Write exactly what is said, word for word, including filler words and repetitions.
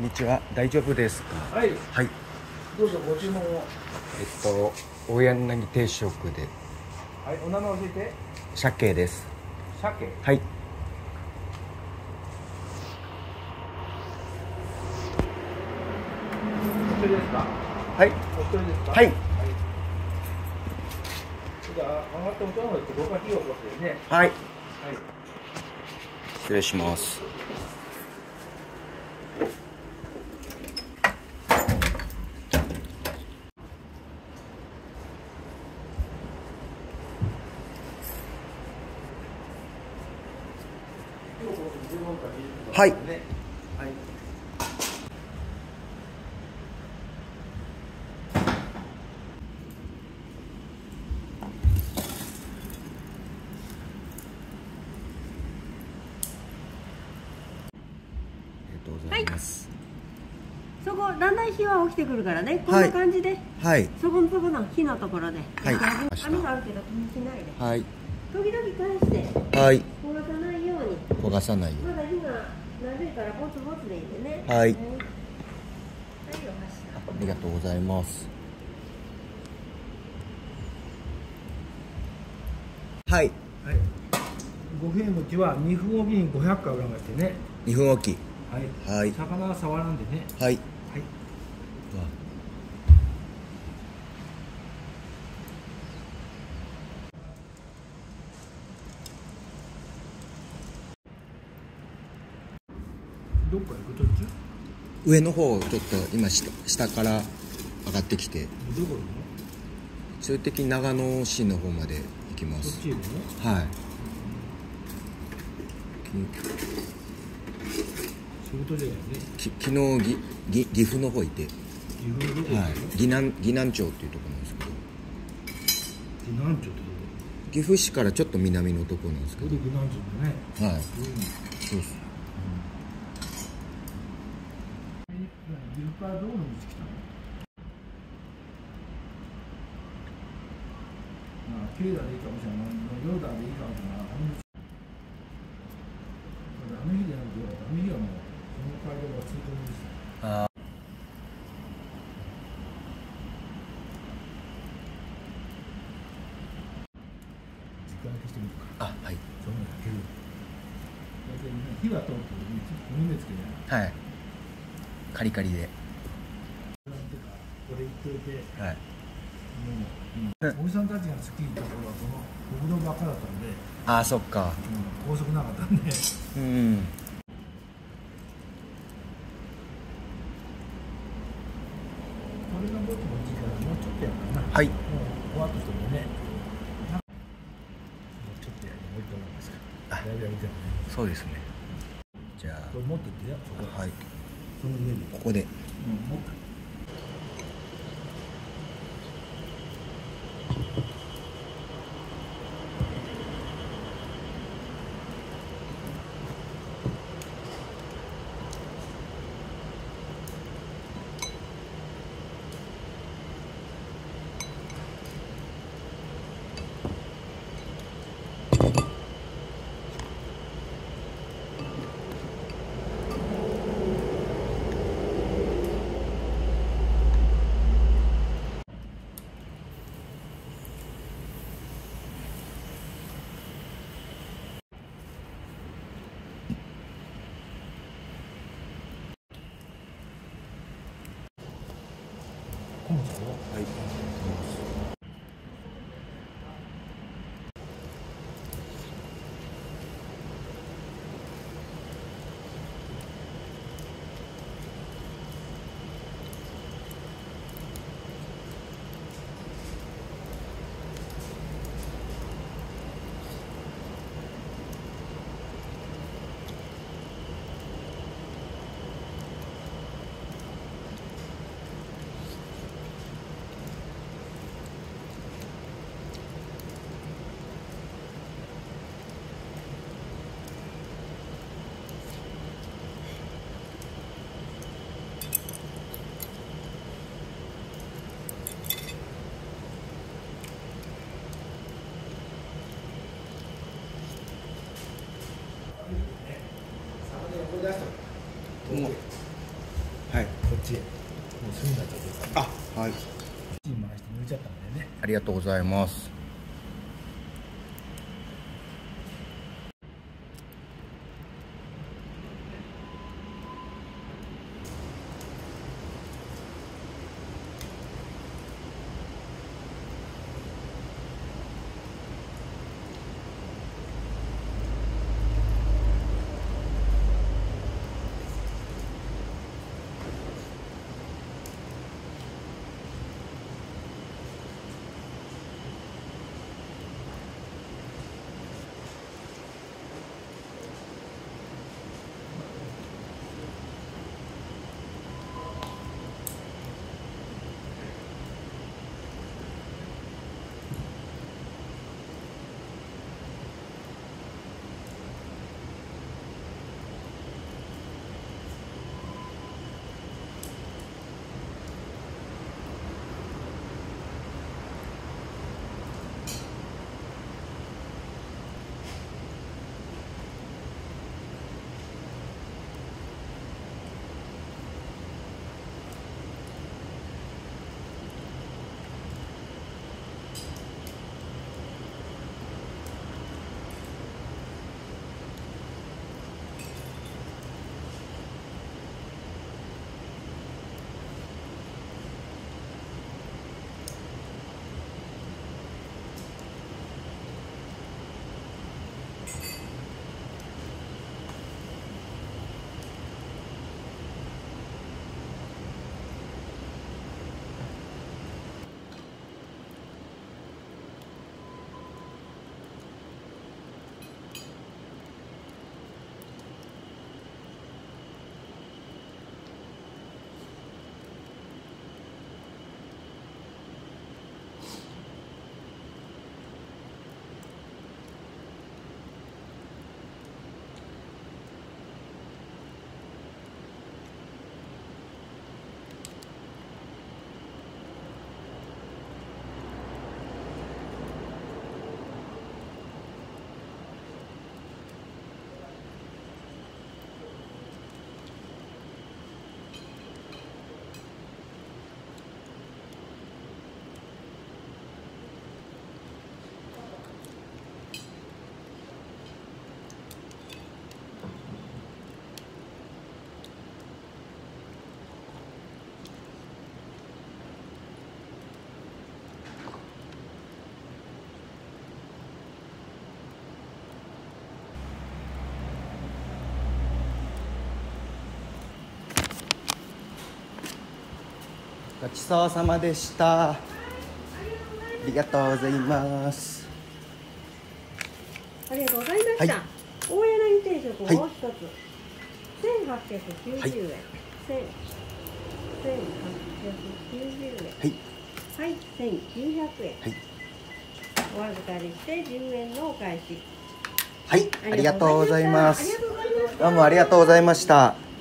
にちは。大丈夫ですか？ はい。 はい。 どうぞご注文を。 えっと大柳定食で。 はい。お名前教えて。 鮭です。 鮭。 はい。 お一人ですか？ はい。 お一人ですか？ はい。 はい。じゃあ上がってお茶の方って僕は火を起こしてね。 はい。 はい。 失礼します。はい。 はい。 ありがとうございます。 そこだんだん火は起きてくるからね、こんな感じで、 はい。 そこのとこの火のところで、 はい。 網があるけど気にしないで、 はい。 時々返してはい。 焦がさないように。 焦がさないようまだ火が慣れるからボツボツでいいんでね。 はい。 はい、はい、お箸。 ありがとうございます。はい。 はい。五平餅はにふんおきにごひゃくグラムってね。 にふんおき。 はい。 はい。 魚は触らんでね。 はい。 はい。どっか行く途中？ 上の方ちょっと今下下から上がってきて、 どこ行くの？ 最終的に長野市の方まで行きます。 そっち行くの？ はい。 仕事じゃないね。 き昨日ぎぎ岐阜の方いて、 岐阜のどこ行くの？ はい、岐南岐南町っていうところなんですけど、 岐南町ってどこ？ 岐阜市からちょっと南のところなんですけど、 これで岐南町だね。 はい、 うん。 そうです。 岐阜からどこの道来たの？まあ、経済でいいかもしれない。ヨーダでいいかもしれない。あの道。あの日じゃなくて、あの日はもう、その街道が通行です。 あ時間消してみるか。 あ、はい。 そのだけで。大体ね、火が通ってる時にちょっと海目つけない。 はい。カリカリで。 なんていうか、これ言っといて。 はい。 もう、うん、おじさんたちが好きなところはその国道ばっかだったんで、 ああ、そっか。 うん、高速なかったんで、 うん。 これがぼちぼちからもうちょっとやるかな。 はい。 もうふわっとしてもね、もうちょっとやるもう一回なんですか。 あ、 だいぶやりたいね。 そうですね。じゃあ、 これ持ってってや、そこ。 はい。 その上に。 ここで。 うん、持って。この人はい。もうちへもう済んだというか、 あ、はい、 チーム回して抜いちゃったんでね。 ありがとうございます。ごちそうさまでした。ありがとうございます。 ありがとうございました。 はい、 大柳定食をはいもう一つ、千八百九十円、千千八百九十円、 はい、 はい、千九百円、 はい、 お預かりしてじゅうえんのお返し。 はい、ありがとうございます。 ありがとうございました。 どうもありがとうございました。